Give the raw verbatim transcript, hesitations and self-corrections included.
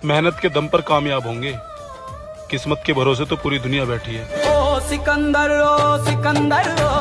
मेहनत के दम पर कामयाब होंगे, किस्मत के भरोसे तो पूरी दुनिया बैठी है। ओ सिकंदर ओ सिकंदर ओ